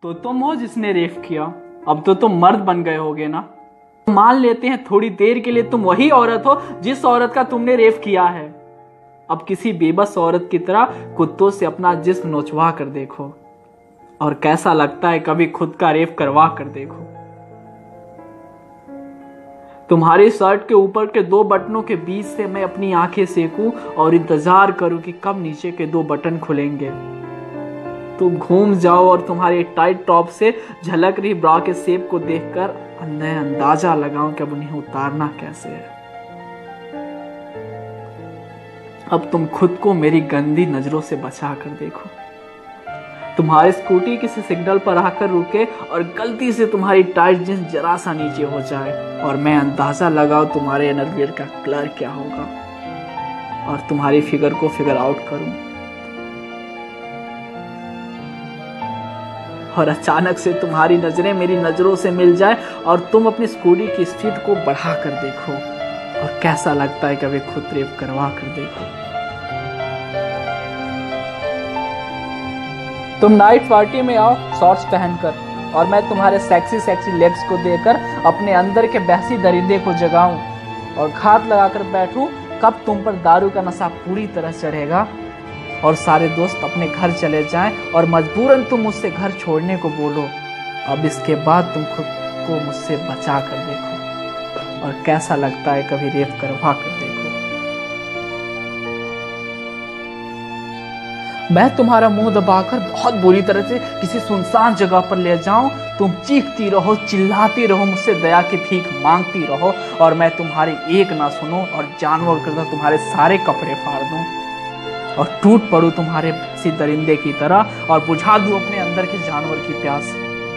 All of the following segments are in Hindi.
तो तुम हो जिसने रेप किया। अब तो तुम मर्द बन गए होगे ना। मान लेते हैं थोड़ी देर के लिए तुम वही औरत हो जिस औरत का तुमने रेप किया है। अब किसी बेबस औरत की तरह कुत्तों से अपना जिस्म नोचवा कर देखो और कैसा लगता है कभी खुद का रेप करवा कर देखो। तुम्हारी शर्ट के ऊपर के 2 बटनों के बीच से मैं अपनी आंखें सेकूं और इंतजार करूं कि कब नीचे के 2 बटन खुलेंगे। तुम घूम जाओ और तुम्हारे टाइट टॉप से झलक रही ब्रा के शेप को देखकर मैं अंदाजा लगाऊं कि अब उन्हें उतारना कैसे है। अब तुम खुद को मेरी गंदी नजरों से बचा कर देखो। तुम्हारी स्कूटी किसी सिग्नल पर आकर रुके और गलती से तुम्हारी टाइट जींस जरा सा नीचे हो जाए और मैं अंदाजा लगाऊं तुम्हारे इनरवियर का कलर क्या होगा और तुम्हारी फिगर को फिगर आउट करूं। और अचानक से तुम्हारी नजरें मेरी नजरों से मिल जाए और तुम अपनी स्कूटी की स्पीड को बढ़ा कर देखो और कैसा लगता है कभी खुद रेप करवा कर देखो। तुम नाइट पार्टी में आओ शॉर्ट्स पहनकर और मैं तुम्हारे सेक्सी सेक्सी लेग्स को देकर अपने अंदर के बहसी दरिंदे को जगाऊं और घात लगाकर बैठूं कब तुम पर दारू का नशा पूरी तरह चढ़ेगा और सारे दोस्त अपने घर चले जाएं और मजबूरन तुम मुझसे घर छोड़ने को बोलो। अब इसके बाद तुम खुद को मुझसे बचा कर देखो और कैसा लगता है कभी रेप करवा कर देखो। मैं तुम्हारा मुंह दबाकर बहुत बुरी तरह से किसी सुनसान जगह पर ले जाऊं, तुम चीखती रहो, चिल्लाती रहो, मुझसे दया की भीख मांगती रहो और मैं तुम्हारी एक ना सुनूं और जानवर करता तुम्हारे सारे कपड़े फाड़ दूं और टूट पड़ूं तुम्हारे किसी दरिंदे की तरह और बुझा दूं अपने अंदर के जानवर की प्यास।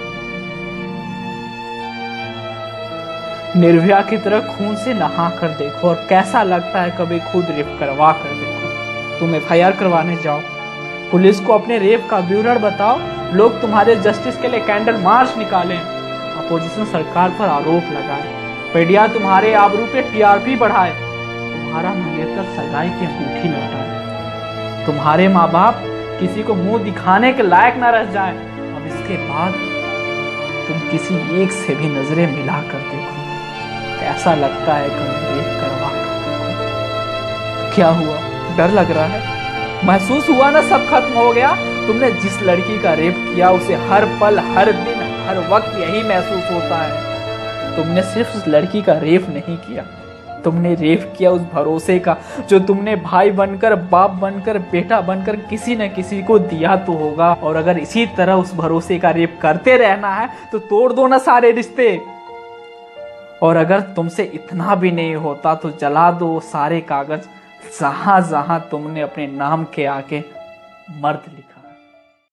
निर्भया की तरह खून से नहा कर देखो और कैसा लगता है कभी खुद रेप करवा कर देखो। तुम FIR करवाने जाओ, पुलिस को अपने रेप का ब्यूरर बताओ, लोग तुम्हारे जस्टिस के लिए कैंडल मार्च निकालें, अपोजिशन सरकार पर आरोप लगाए, मीडिया तुम्हारे आबरू पे TRP बढ़ाए, तुम्हारा मंगेतर सगाई की अंगूठी लौटाए, तुम्हारे माँ बाप किसी को मुंह दिखाने के लायक न रह जाएं। अब इसके बाद तुम किसी एक से भी नजरें मिला कर देखो, कैसा लगता है कभी रेप करवा कर देखो। क्या हुआ, डर लग रहा है? महसूस हुआ ना सब खत्म हो गया? तुमने जिस लड़की का रेप किया उसे हर पल, हर दिन, हर वक्त यही महसूस होता है। तुमने सिर्फ उस लड़की का रेप नहीं किया, तुमने रेप किया उस भरोसे का जो तुमने भाई बनकर, बाप बनकर, बेटा बनकर किसी न किसी को दिया तो होगा। और अगर इसी तरह उस भरोसे का रेप करते रहना है तो तोड़ दो ना सारे रिश्ते। और अगर तुमसे इतना भी नहीं होता तो जला दो वो सारे कागज जहां जहां तुमने अपने नाम के आगे मर्द लिखा।